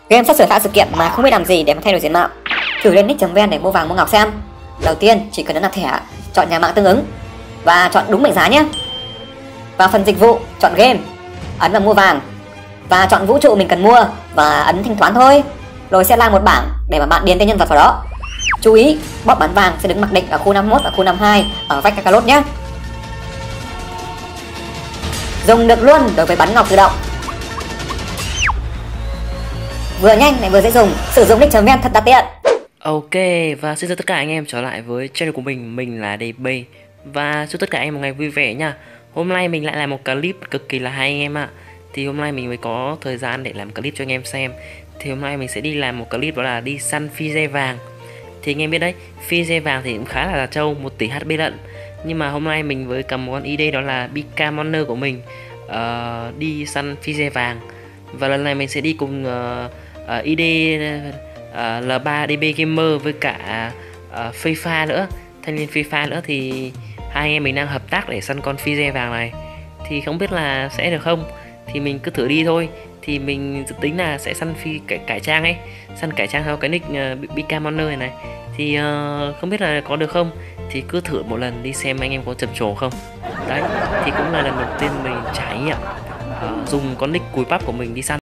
Game sắp sửa thả sự kiện mà không biết làm gì để mà thay đổi diện mạo. Thử lên nick.vn để mua vàng mua ngọc xem. Đầu tiên chỉ cần ấn nạp thẻ, chọn nhà mạng tương ứng và chọn đúng mệnh giá nhé. Vào phần dịch vụ, chọn game, ấn vào mua vàng và chọn vũ trụ mình cần mua và ấn thanh toán thôi. Rồi sẽ ra một bảng để mà bạn điền tên nhân vật vào đó. Chú ý, bot bán vàng sẽ đứng mặc định ở khu 51 và khu 52 ở vách Kakarot nhé. Dùng được luôn đối với bắn ngọc tự động. Vừa nhanh lại vừa dễ dùng, sử dụng nick.vn thật là tiện. Ok, và xin chào tất cả anh em trở lại với channel của mình là DB. Và chúc tất cả anh em một ngày vui vẻ nha. Hôm nay mình lại làm một clip cực kỳ là hay anh em ạ. Thì hôm nay mình mới có thời gian để làm clip cho anh em xem. Thì hôm nay mình sẽ đi làm một clip đó là đi săn phi re vàng. Thì anh em biết đấy, phi re vàng thì cũng khá là trâu, 1 tỷ HP lận. Nhưng mà hôm nay mình với cầm một con ID đó là BK Monner của mình đi săn phi re vàng. Và lần này mình sẽ đi cùng ID L3DB Gamer với cả FIFA nữa, thanh niên FIFA nữa. Thì hai anh em mình đang hợp tác để săn con phi re vàng này. Thì không biết là sẽ được không, thì mình cứ thử đi thôi. Thì mình dự tính là sẽ săn phi cải trang ấy, săn cải trang theo cái nick BK Monner này. Thì không biết là có được không, thì cứ thử một lần đi xem anh em có trầm trồ không. Đấy, thì cũng là lần đầu tiên mình trải nghiệm dùng con nick cùi bắp của mình đi săn.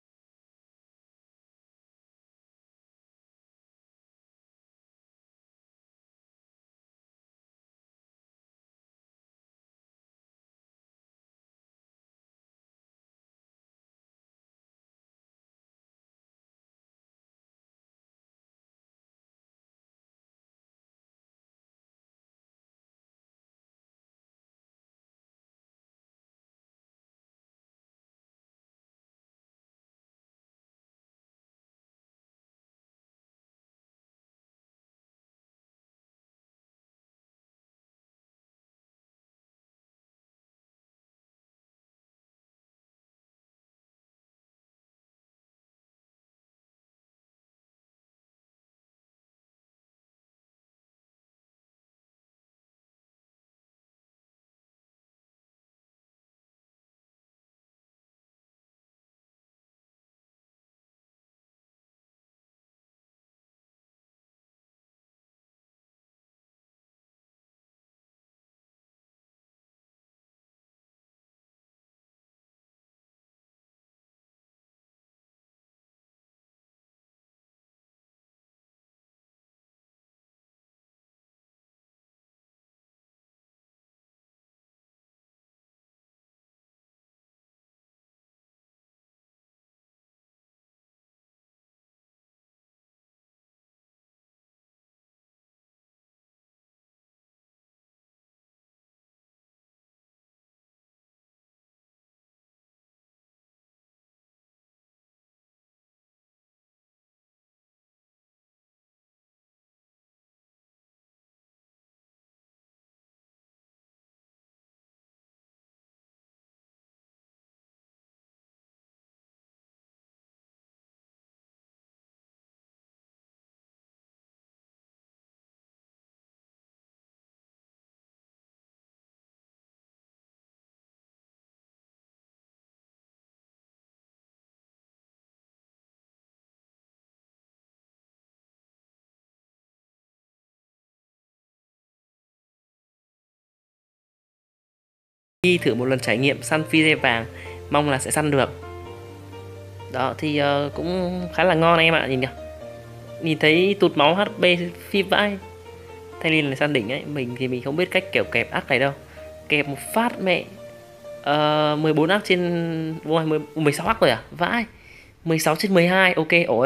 Đi thử một lần trải nghiệm săn phi re vàng, mong là sẽ săn được. Đó thì cũng khá là ngon em ạ, nhìn kìa, nhìn thấy tụt máu HP phi vãi. Thanh niên là săn đỉnh ấy, mình thì mình không biết cách kiểu kẹp ác này đâu. Kẹp một phát mẹ 14 ác trên 16 ác rồi à, vãi. 16 trên 12, ok ổn.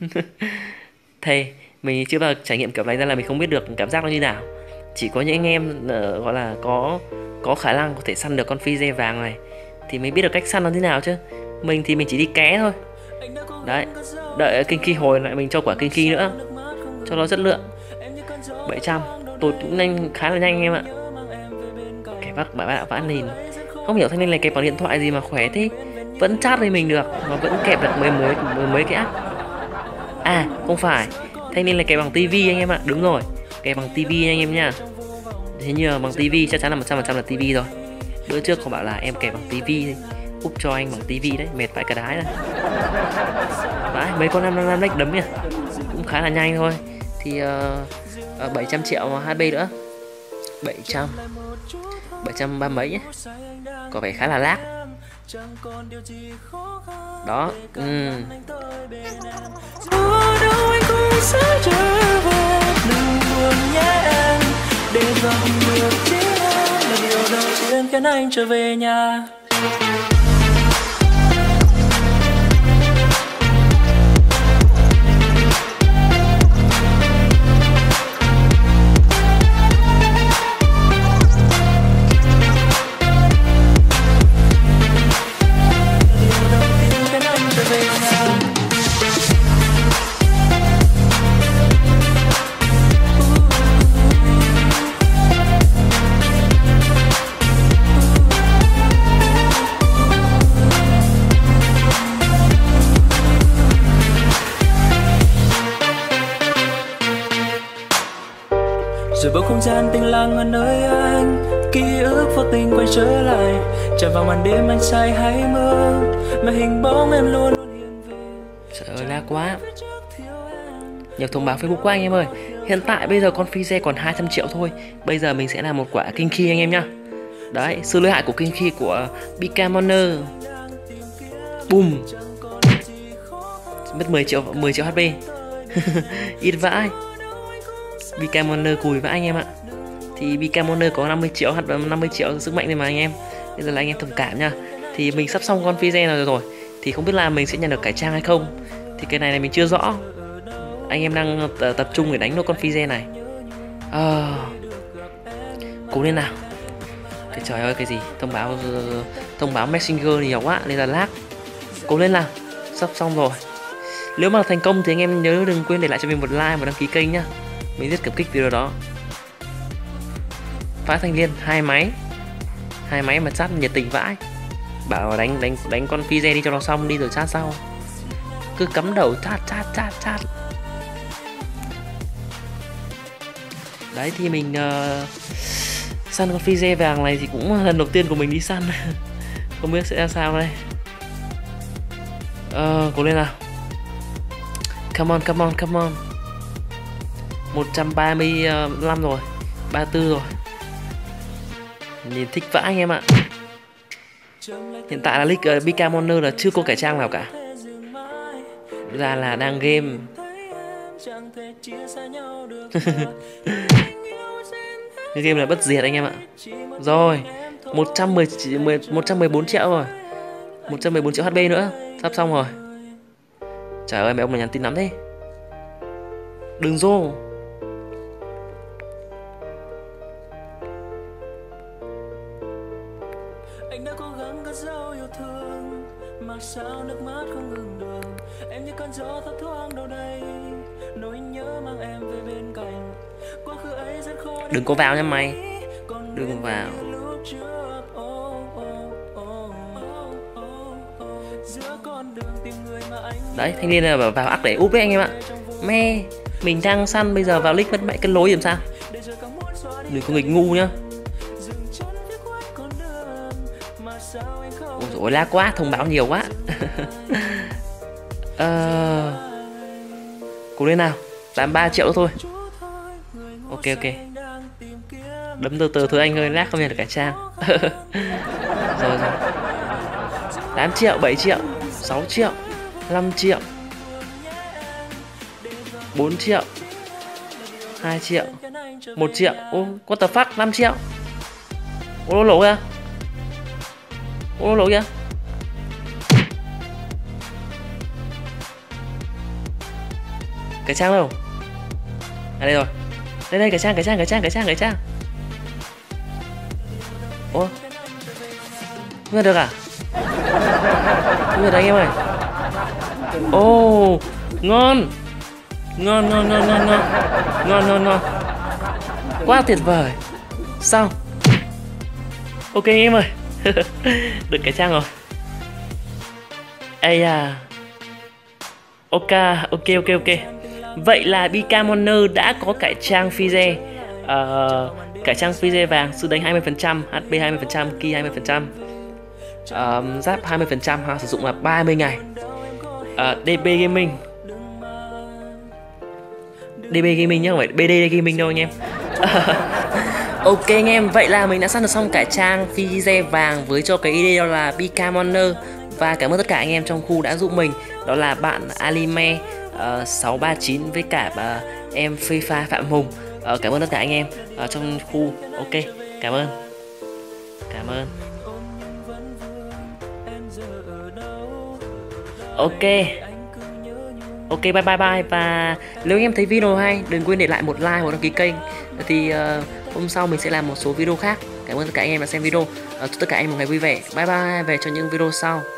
Thề mình chưa bao giờ trải nghiệm kiểu này ra là mình không biết được cảm giác nó như nào. Chỉ có những anh em gọi là có khả năng có thể săn được con phi re vàng này thì mới biết được cách săn nó thế nào chứ. Mình thì mình chỉ đi ké thôi. Đấy, đợi kinh khi hồi lại mình cho quả kinh khi nữa cho nó chất lượng. 700 tụt cũng nhanh, khá là nhanh em ạ. Kẹp bắt bạn bạn vãn nhìn, không hiểu thanh niên này kẹp bằng điện thoại gì mà khỏe thế, vẫn chat với mình được mà vẫn kẹp được mấy cái ác. À không phải, thanh niên này kẹp bằng tivi anh em ạ. Đúng rồi, kẹp bằng tivi anh em nha. Thế nhưng bằng tivi chắc chắn là 100% là tivi rồi. Bữa trước có bảo là em kẹp bằng tivi. úp cho anh bằng tivi đấy, mệt vãi cả đái này. Đấy, mấy con 5 deck đấm nhỉ, cũng khá là nhanh thôi. Thì 700 triệu HP nữa, 730 mấy nhé, có vẻ khá là lag đó. Để gặp được chính em là điều đầu tiên khiến anh trở về nhà. Rồi bầu không gian tĩnh lặng ở nơi anh, ký ức vô tình quay trở lại, chạm vào màn đêm anh say hay mơ, mà hình bóng em luôn hiện về. Trời ơi, lag quá. Nhập thông báo Facebook của anh em ơi. Hiện tại bây giờ con Fize còn 200 triệu thôi. Bây giờ mình sẽ làm một quả kinh khi anh em nhá. Đấy, sự lợi hại của kinh khi của BK Moner. Boom. Mất 10 triệu HP. Ít vãi. BK Moner cùi vãi anh em ạ. Thì BK Moner có 50 triệu sức mạnh này mà anh em. Bây giờ là anh em thông cảm nha. Thì mình sắp xong con Fize nào rồi. Thì không biết là mình sẽ nhận được cải trang hay không. Thì cái này mình chưa rõ. Anh em đang tập trung để đánh nốt con Fize này. Cố lên nào. Cái trời ơi, cái gì thông báo Messenger nhiều quá nên là lag. Cố lên nào, sắp xong rồi. Nếu mà thành công thì anh em nhớ đừng quên để lại cho mình một like và đăng ký kênh nhá. Mình rất cảm kích video đó. Phá Thanh Liên 2 máy mà chat nhiệt tình vãi. Bảo đánh con Fize đi cho nó xong đi rồi chat sau. Cứ cắm đầu chat. Đấy thì mình săn con Fize vàng này thì cũng lần đầu tiên của mình đi săn. Không biết sẽ ra sao đây. Cố lên nào. Come on. 135 rồi, 34 rồi. Nhìn thích vãi anh em ạ. Hiện tại là league BK Moner là chưa có cải trang nào cả. Ra là đang game. Cái game là bất diệt anh em ạ. Rồi 114 triệu rồi, 114 triệu HP nữa. Sắp xong rồi. Trời ơi, mấy ông này nhắn tin lắm thế. Đừng rô. Anh đã cố gắng cất giấu yêu thương mà sao nước mắt không ngừng được. Em như cơn gió thấp thoáng đâu đây, nỗi nhớ mang em về bên cạnh. Quá khứ ấy rất khó. Đừng có vào nha mày. Đừng vào. Đấy, thanh niên là vào ác để úp đấy anh em ạ. Me, mình đang săn bây giờ vào league mất mẹ cân lối làm sao? Đừng có nghịch ngu nhá. Ôi dồi, lag quá, thông báo nhiều quá. Cố lên nào, 83 triệu thôi. Ok. Đấm từ từ thôi anh ơi, lag không nhận được cải trang. Rồi 8 triệu, 7 triệu, 6 triệu, 5 triệu, 4 triệu, 2 triệu, 1 triệu. Ô, what the fuck, 5 triệu. Ô, lỗ kìa. Cải trang đâu? À đây rồi. Đây cải trang. Ô, không được à? Không được anh em ơi. Ô, ngon. Quá tuyệt vời. Xong. Ok anh em ơi. Được cải trang rồi. Ây à. Ok. Vậy là BK Moner đã có cải trang Fize. Cải trang Fize vàng, sự đánh 20%, HP 20%, ki 20%. Giáp 20% ha, sử dụng là 30 ngày. DB Gaming nhá, không phải BD Gaming đâu anh em. Ok anh em, vậy là mình đã săn được xong cả trang video vàng với cho cái ID đó là BK Moner. Và cảm ơn tất cả anh em trong khu đã giúp mình, đó là bạn Alime 639 với cả em FIFA Phạm Hùng. Cảm ơn tất cả anh em trong khu. Ok, cảm ơn. Ok, bye bye. Và nếu anh em thấy video hay, đừng quên để lại một like hoặc đăng ký kênh. Thì hôm sau mình sẽ làm một số video khác. Cảm ơn tất cả anh em đã xem video. Chúc tất cả anh em một ngày vui vẻ. Bye bye, về cho những video sau.